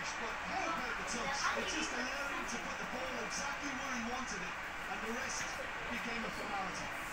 finish, but how about the touch? It just allowed him to put the ball exactly where he wanted it, and the rest became a formality.